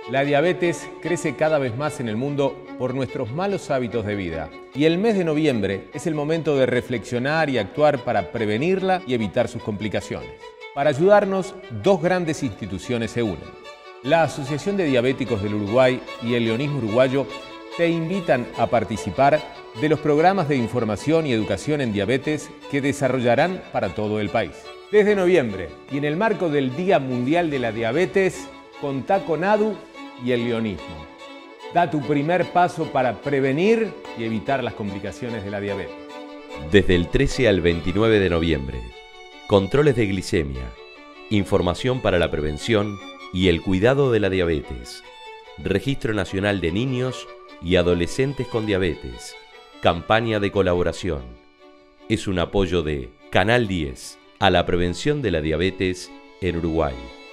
La diabetes crece cada vez más en el mundo por nuestros malos hábitos de vida. Y el mes de noviembre es el momento de reflexionar y actuar para prevenirla y evitar sus complicaciones. Para ayudarnos, dos grandes instituciones se unen. La Asociación de Diabéticos del Uruguay y el Leonismo Uruguayo te invitan a participar de los programas de información y educación en diabetes que desarrollarán para todo el país. Desde noviembre y en el marco del Día Mundial de la Diabetes, contá con ADU y el leonismo. Da tu primer paso para prevenir y evitar las complicaciones de la diabetes. Desde el 13 al 29 de noviembre, controles de glicemia, información para la prevención y el cuidado de la diabetes, Registro Nacional de Niños y Adolescentes con Diabetes, campaña de colaboración. Es un apoyo de Canal 10 a la prevención de la diabetes en Uruguay.